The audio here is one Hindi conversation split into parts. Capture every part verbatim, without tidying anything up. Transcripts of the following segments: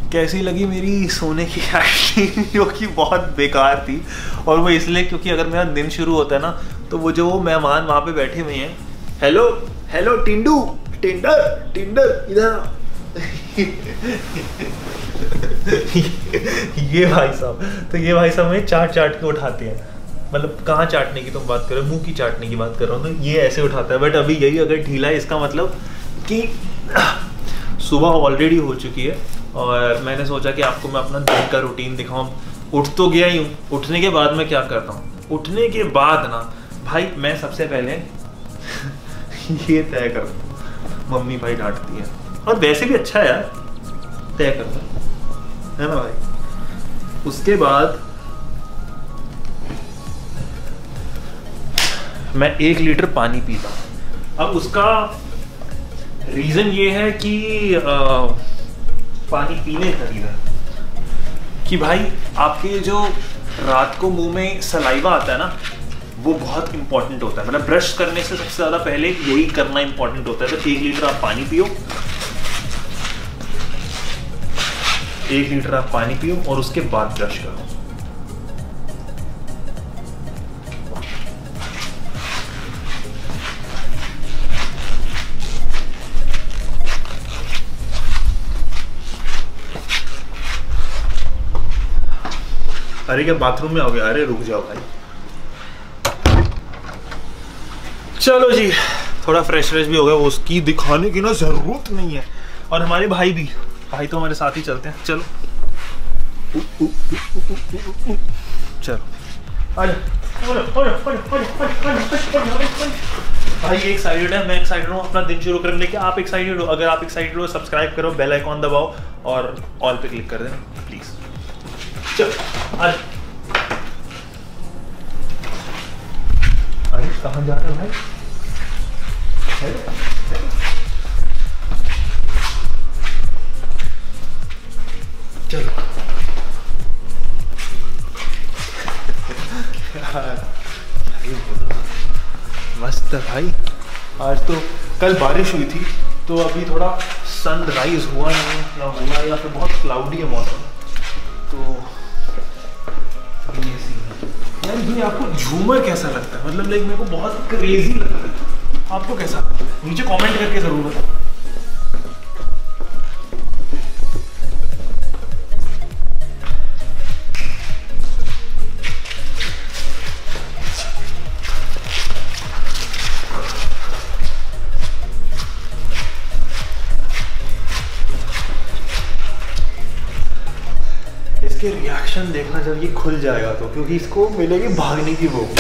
कैसी लगी मेरी सोने की एक्टिंग, जो कि बहुत बेकार थी। और वो इसलिए क्योंकि अगर मेरा दिन शुरू होता है ना तो वो जो मेहमान वहाँ पे बैठे हुए हैं, हेलो हेलो टिंडू, टिंडर टिंडर इधर ये भाई साहब, तो ये भाई साहब हमें चाट चाट के उठाते हैं। मतलब कहाँ चाटने की तुम बात कर रहे हो, मुंह की चाटने की बात कर रहा हूँ, तो ये ऐसे उठाता है। बट अभी यही अगर ढीला है, इसका मतलब कि सुबह ऑलरेडी हो चुकी है और मैंने सोचा कि आपको मैं अपना दिन का रूटीन दिखाऊं। उठ तो गया ही हूँ, उठने के बाद मैं क्या करता हूँ, उठने के बाद ना भाई मैं सबसे पहले ये तय करता हूँ, मम्मी भाई डांटती है और वैसे भी अच्छा है यार, तय करता है ना भाई। उसके बाद मैं एक लीटर पानी पीता हूँ। अब उसका रीजन ये है कि आ, पानी पीने का रीजन कि भाई आपके जो रात को मुंह में सलाइवा आता है ना, वो बहुत इंपॉर्टेंट होता है। मतलब ब्रश करने से सबसे ज्यादा पहले यही करना इंपॉर्टेंट होता है। तो एक लीटर आप पानी पियो, एक लीटर आप पानी पियो और उसके बाद ब्रश करो। अरे क्या बाथरूम में हो गया? अरे रुक जाओ भाई, चलो जी थोड़ा फ्रेश फ्रेश भी हो गया, उसकी दिखाने की ना जरूरत नहीं है। और हमारे भाई भी, भाई तो हमारे साथ ही चलते हैं। चलो उ, उ, उ, उ, उ, उ, उ, चलो भाई एक साइडेड है, मैं एक्साइटेड हूँ अपना दिन शुरू करने के। आप एक्साइटेड हो? अगर आप एक्साइटेड हो सब्सक्राइब करो, बेल आइकॉन दबाओ और ऑल पे क्लिक कर देना प्लीज। चलो अरे अरे कहाँ जा रहे हो भाई? चलो मस्त है भाई। आज तो कल बारिश हुई थी तो अभी थोड़ा सनराइज हुआ नहीं या हुआ या फिर बहुत क्लाउडी है मौसम। तो ये सीन है यार। आपको झूमर कैसा लगता है? मतलब लाइक मेरे को बहुत क्रेजी लगता है, आपको कैसा लगता है? नीचे कमेंट करके जरूर बताओ। इसके रिएक्शन देखना जब ये खुल जाएगा तो, क्योंकि इसको मिलेगी भागने की वो।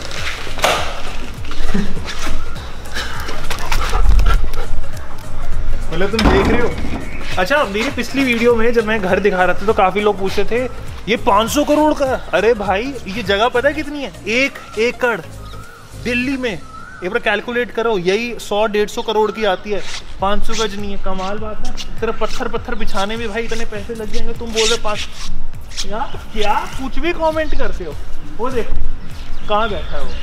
मतलब तुम देख रहे हो। अच्छा मेरी पिछली वीडियो में जब मैं घर दिखा रहा था तो काफी लोग पूछते थे ये पाँच सौ करोड़ का। अरे भाई ये जगह पता है कितनी है? एक एकड़ दिल्ली में। एक बार कैलकुलेट करो, यही सौ डेढ़ सौ करोड़ की आती है, पाँच सौ गज नहीं है। कमाल बात है। सिर्फ पत्थर पत्थर बिछाने में भाई इतने पैसे लग जाएंगे। तुम बोल रहे पाँच क्या क्या कुछ भी कमेंट करते हो। वो देखो कहाँ बैठा है वो।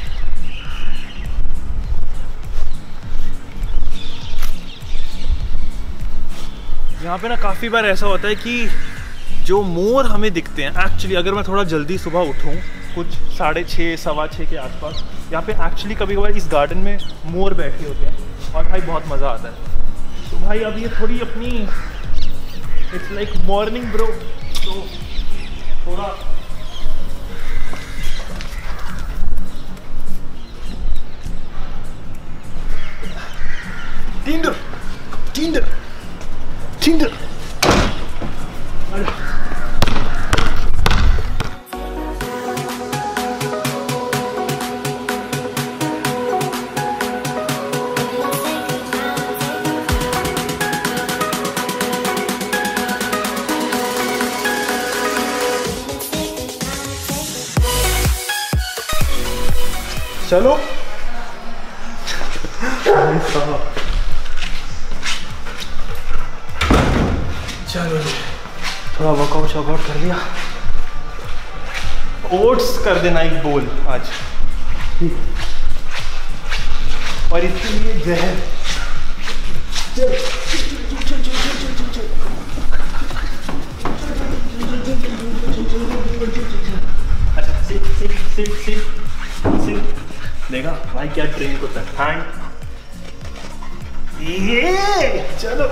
यहाँ पे ना काफी बार ऐसा होता है कि जो मोर हमें दिखते हैं एक्चुअली, अगर मैं थोड़ा जल्दी सुबह उठूँ कुछ साढ़े छः सवा छः के आसपास, यहाँ पे एक्चुअली कभी कभार इस गार्डन में मोर बैठे होते हैं और भाई बहुत मज़ा आता है। तो भाई अब ये थोड़ी अपनी इट्स लाइक मॉर्निंग ब्रो, तो थोड़ा टिंडर टिंडर टिंडर अरे चलो चलो थोड़ा वर्कआउट शॉकआउट कर लिया। ओट्स कर देना एक बोल आज, और इसके लिए जहर। चल चल चल चल चल चल चल भाई क्या ड्रिंक होता है। हैंड ये चलो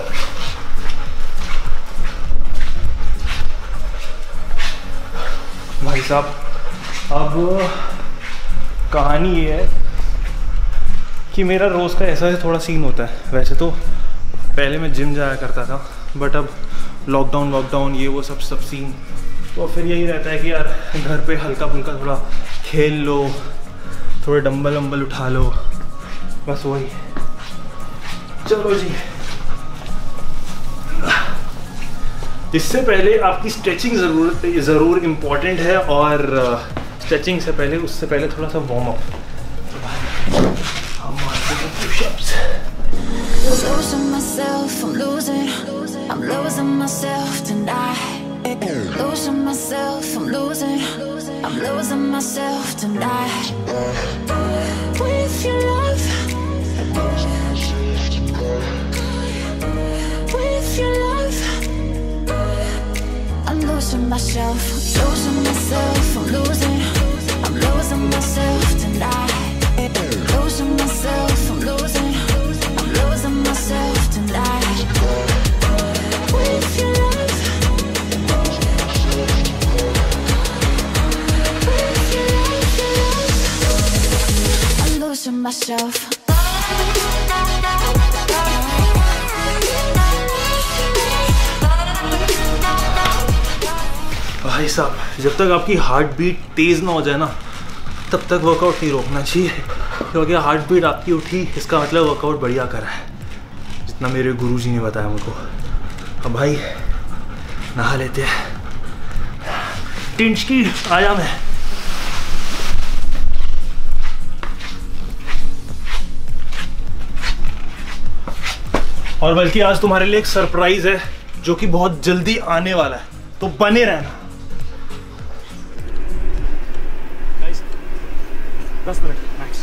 भाई साहब, अब कहानी ये है कि मेरा रोज़ का ऐसा थोड़ा सीन होता है। वैसे तो पहले मैं जिम जाया करता था, बट अब लॉकडाउन वॉकडाउन ये वो सब सब सीन, तो फिर यही रहता है कि यार घर पे हल्का फुल्का थोड़ा खेल लो, थोड़े डंबल वंबल उठा लो, बस वही। चलो जी, इससे पहले आपकी स्ट्रेचिंग ज़रूर ज़रूर इम्पॉर्टेंट है, और स्ट्रेचिंग से पहले उससे पहले थोड़ा सा वार्म अप। हम मारते हैं pushups. Losing myself, I'm losing, I'm losing myself tonight. Losing myself, I'm losing, I'm losing myself tonight. With your love, with your love, I'm losing myself, losing myself, I'm losing, I'm losing myself tonight. Losing myself, I'm losing, I'm losing myself tonight. With your love, with your love, your love, I'm losing myself. भाई साहब, जब तक आपकी हार्ट बीट तेज़ ना हो जाए ना, तब तक वर्कआउट नहीं रोकना चाहिए, क्योंकि हार्ट बीट आपकी उठी इसका मतलब वर्कआउट बढ़िया करा है, जितना मेरे गुरुजी ने बताया मुझको। अब भाई नहा लेते हैं। टिंच की आया मैं। और बल्कि आज तुम्हारे लिए एक सरप्राइज है जो कि बहुत जल्दी आने वाला है, तो बने रहना। दस मिनट मैक्स।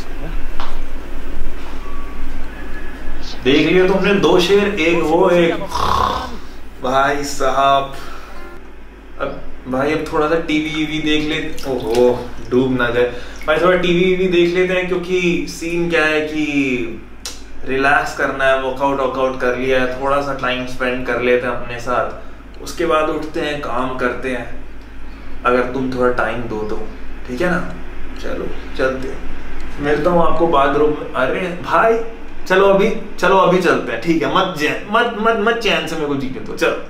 देख लिया तुमने, दो शेर, एक वो एक भाई साहब। अब भाई अब थोड़ा सा टीवी वीवी देख ले। ओहो, डूब ना जाए भाई, थोड़ा टीवी वीवी देख लेते हैं, क्योंकि सीन क्या है कि रिलैक्स करना है, वर्कआउट वर्कआउट कर लिया है, थोड़ा सा टाइम स्पेंड कर लेते हैं अपने साथ, उसके बाद उठते हैं, काम करते हैं, अगर तुम थोड़ा टाइम दो तो, ठीक है ना। चलो चलते हैं, मिलता हूँ आपको बाथरूम में। अरे भाई चलो अभी, चलो अभी चलते हैं, ठीक है। मत चैन मत मत मत चैन से मेरे को जीने दो, चलो।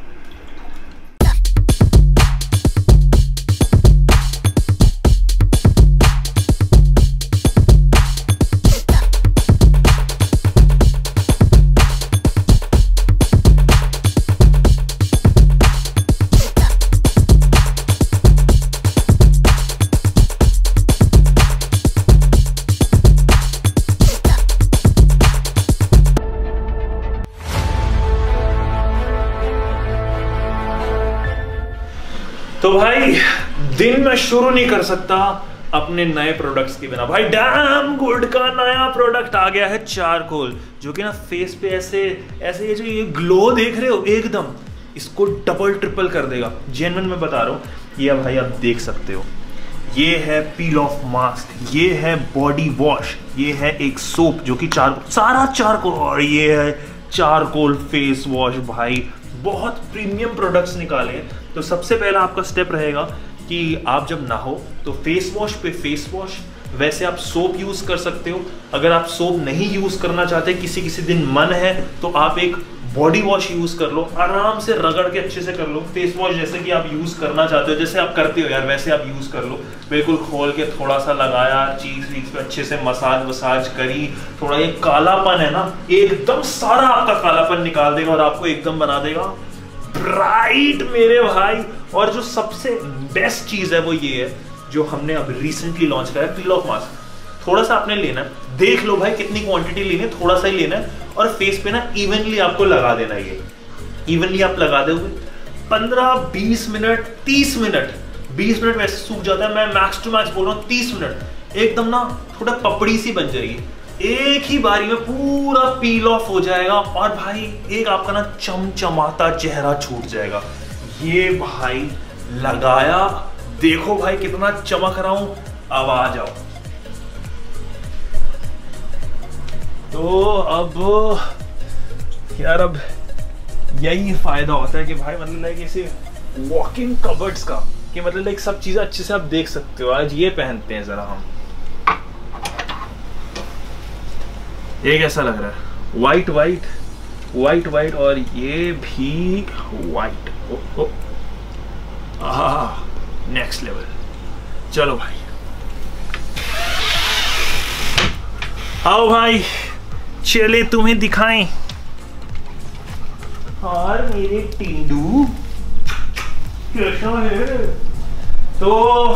तो भाई दिन में शुरू नहीं कर सकता अपने नए प्रोडक्ट्स के बिना। भाई डैम गुड का नया प्रोडक्ट आ गया है, चारकोल, जो कि ना फेस पे ऐसे ऐसे ये जो ये ग्लो देख रहे हो एकदम, इसको डबल ट्रिपल कर देगा। जेन्युइन मैं बता रहा हूँ, ये भाई आप देख सकते हो, ये है पील ऑफ मास्क, ये है बॉडी वॉश, ये है एक सोप जो कि चार सारा चारकोल, और ये है चारकोल फेस वॉश। भाई बहुत प्रीमियम प्रोडक्ट्स निकाले हैं। तो सबसे पहला आपका स्टेप रहेगा कि आप जब नहाओ तो फेस वॉश पे फेस वॉश, वैसे आप सोप यूज कर सकते हो। अगर आप सोप नहीं यूज करना चाहते, किसी किसी दिन मन है, तो आप एक बॉडी वॉश यूज कर लो, आराम से रगड़ के अच्छे से कर लो। फेस वॉश जैसे कि आप यूज करना चाहते हो, जैसे आप करते हो यार, वैसे आप यूज कर लो। बिल्कुल खोल के थोड़ा सा लगाया, चीज वीज पे अच्छे से मसाज वसाज करी, थोड़ा ये कालापन है ना, एकदम सारा आपका कालापन निकाल देगा और आपको एकदम बना देगा ब्राइट मेरे भाई। और जो सबसे बेस्ट चीज है वो ये है, जो हमने अब रिसेंटली लॉन्च करा है, पील ऑफ मास्क। थोड़ा सा आपने लेना है, देख लो भाई कितनी क्वांटिटी लेनी है, थोड़ा सा ही लेना है, और फेस पे ना इवनली आपको लगा देना है। ये इवनली आप लगा दोगे, पंद्रह बीस मिनट तीस मिनट बीस मिनट वैसे सूख जाता है, मैं मैक्स टू मैक्स बोल रहा हूँ तीस मिनट, एकदम ना थोड़ा पपड़ी सी बन जाएगी, एक ही बारी में पूरा पील ऑफ हो जाएगा। और भाई एक आपका ना चमचमाता चेहरा छूट जाएगा। ये भाई लगाया, देखो भाई कितना चमक रहा हूं। अब आ जाओ, तो अब यार अब यही फायदा होता है कि भाई मतलब लाइक ऐसे वॉकिंग कबर्ड्स का, कि मतलब लाइक सब चीजें अच्छे से आप देख सकते हो। आज ये पहनते हैं जरा हम, ये कैसा लग रहा है? वाइट वाइट वाइट वाइट और ये भी white. Oh oh ah next level. चलो भाई आओ भाई चले तुम्हें दिखाएं। और मेरे टिंडू कैसा है? तो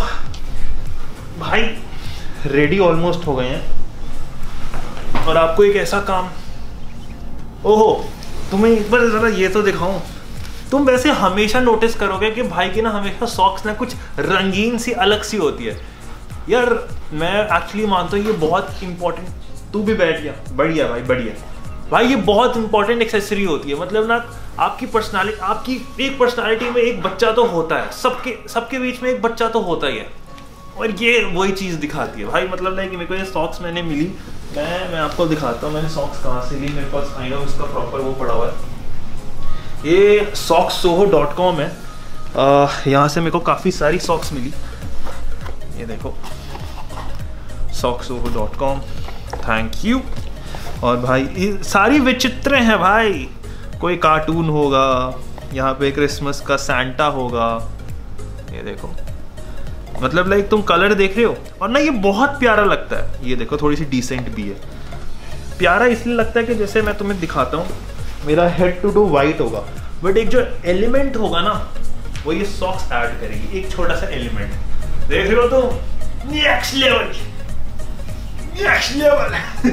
भाई रेडी ऑलमोस्ट हो गए हैं और आपको एक ऐसा काम, ओहो तुम्हें एक बार जरा ये तो दिखाऊं। तुम वैसे हमेशा नोटिस करोगे कि भाई की ना हमेशा सॉक्स ना कुछ रंगीन सी अलग सी होती है। यार मैं एक्चुअली मानता हूँ ये बहुत इंपॉर्टेंट, तू भी बैठ गया, बढ़िया भाई बढ़िया भाई, ये बहुत इंपॉर्टेंट एक्सेसरी होती है। मतलब ना आपकी पर्सनालिटी, आपकी एक पर्सनालिटी में एक बच्चा तो होता है, सबके सबके बीच में एक बच्चा तो होता ही है, और ये वही चीज़ दिखाती है भाई। मतलब ना कि मेरे को ये सॉक्स मैंने मिली, मैं मैं आपको दिखाता हूँ मैंने सॉक्स कहाँ से ली। मेरे पास आई नो इसका प्रॉपर वो पड़ा हुआ है, ये सॉक्स सोहो डॉट कॉम है। यहाँ से मेरे को काफ़ी सारी सॉक्स मिली, ये देखो socks soho dot com, thank you. और भाई ये सारी विचित्र हैं भाई, कोई कार्टून होगा, यहाँ पे क्रिसमस का सैंटा होगा, ये देखो। मतलब लाइक तुम कलर देख रहे हो और ना ये बहुत प्यारा लगता है। ये देखो थोड़ी सी डिसेंट भी है, प्यारा इसलिए लगता है कि जैसे मैं तुम्हें दिखाता हूँ, मेरा हेड टू टू वाइट होगा बट एक जो एलिमेंट होगा ना वो ये सॉक्स ऐड करेगी, एक छोटा सा एलिमेंट। देख रहे हो तुम, नेक्स्ट लेवल नेक्स्ट लेवल।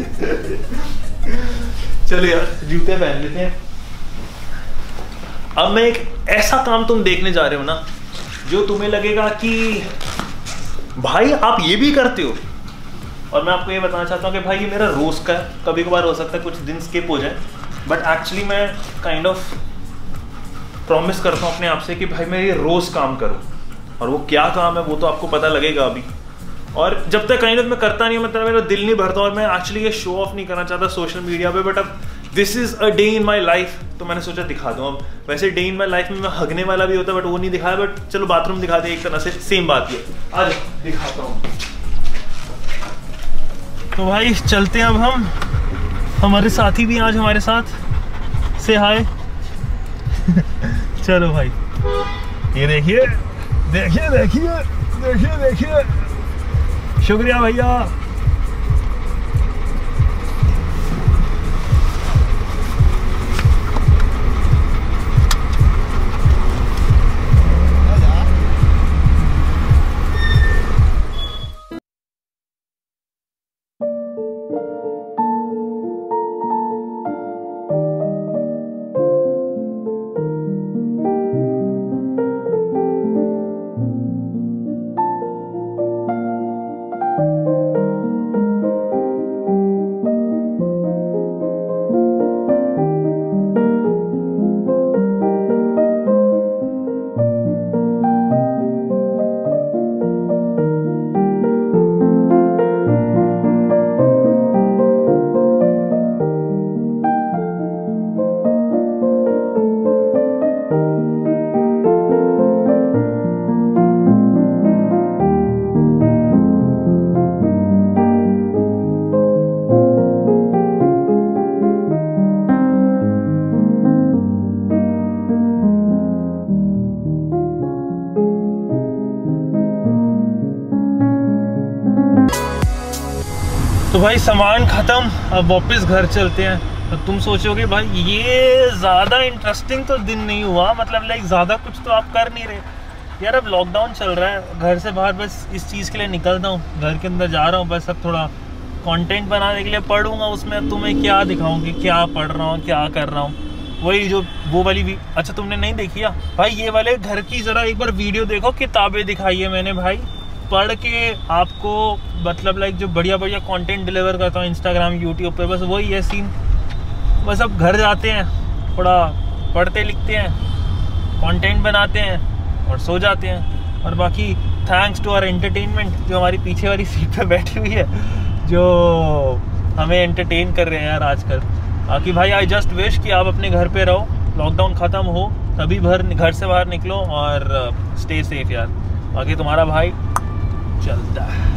चलो यार जूते पहन लेते हैं। अब मैं एक ऐसा काम तुम देखने जा रहे हो ना जो तुम्हें लगेगा कि भाई आप ये भी करते हो, और मैं आपको ये बताना चाहता हूँ कि भाई ये मेरा रोज का है, कभी कभार हो सकता है कुछ दिन स्किप हो जाए, बट एक्चुअली मैं काइंड ऑफ प्रॉमिस करता हूँ अपने आप से कि भाई मैं ये रोज काम करूँ। और वो क्या काम है वो तो आपको पता लगेगा अभी। और जब तक काइंड ऑफ मैं करता नहीं हूँ, मतलब मेरा दिल नहीं भरता, और मैं एक्चुअली ये शो ऑफ नहीं करना चाहता सोशल मीडिया पे, बट अब this is a day in my life, तो मैंने सोचा दिखा दूँ। अब वैसे डे इन माई लाइफ में मैं हगने वाला भी होता बट वो नहीं दिखाया, बट चलो बाथरूम दिखा दे, एक तरह से सेम बात ही है। आज दिखाता हूँ। तो भाई चलते हैं अब हम, हमारे साथी भी आज हमारे साथ, से हाय। चलो भाई ये देखिए देखिए देखिए देखिए देखिए, शुक्रिया भैया। तो भाई सामान खत्म, अब वापस घर चलते हैं। तो तुम सोचोगे भाई ये ज़्यादा इंटरेस्टिंग तो दिन नहीं हुआ, मतलब लाइक ज़्यादा कुछ तो आप कर नहीं रहे यार। अब लॉकडाउन चल रहा है, घर से बाहर बस इस चीज़ के लिए निकलता हूँ, घर के अंदर जा रहा हूँ बस। अब थोड़ा कंटेंट बनाने के लिए पढ़ूंगा, उसमें तुम्हें क्या दिखाऊंगी, क्या पढ़ रहा हूँ, क्या कर रहा हूँ। वही जो वो वाली भी, अच्छा तुमने नहीं देखी है भाई ये वाले घर की, ज़रा एक बार वीडियो देखो, किताबें दिखाई है मैंने भाई, पढ़ के आपको मतलब लाइक जो बढ़िया बढ़िया कंटेंट डिलीवर करता हूँ इंस्टाग्राम यूट्यूब पे, बस वही है सीन। बस अब घर जाते हैं, थोड़ा पढ़ते लिखते हैं, कंटेंट बनाते हैं और सो जाते हैं। और बाकी थैंक्स टू आवर एंटरटेनमेंट जो हमारी पीछे वाली सीट पे बैठी हुई है, जो हमें एंटरटेन कर रहे हैं यार आजकल। बाकी भाई आई जस्ट विश कि आप अपने घर पे रहो, लॉकडाउन ख़त्म हो तभी भर घर से बाहर निकलो और स्टे सेफ यार। बाकी तुम्हारा भाई चलता है।